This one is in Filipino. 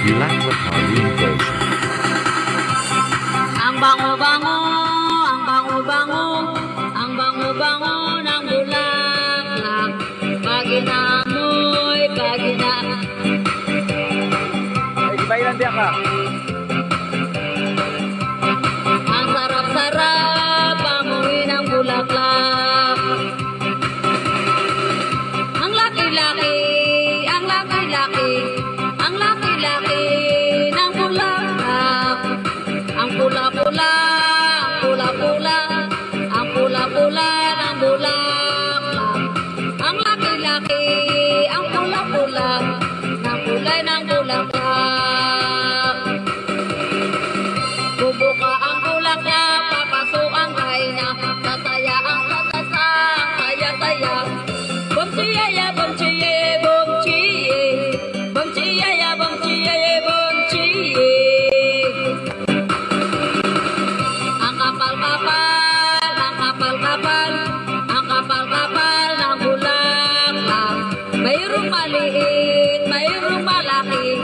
Relax with Harleen version. Ang bango-bango, ang bango-bango, ang bango-bango ng bulaklak. Pag inaamoy, pag Ay, di ba ilan diyan ka? ang sarap-sarap, amoy ng bulaklak. Ang laki-laki, ang laki-laki, ang laki-laki ng bulaklak. Ang pula-pula, ang pula-pula, ang pula-pula ng bulaklak. Ang laki-laki, ang pula-pula, ng kulay ng bulaklak. Bubuka ang bulaklak, papasok ang kaina, sasaya ang sasasang, saya-saya. Bumchiyaya, bumchiye, bumchiye, bumchiyaya, bumchiye, bumchiye. Ang kapal-kapal, ang kapal-kapal, ang kapal-kapal ng bulaklak. Mayroong maliit, mayroong malaki,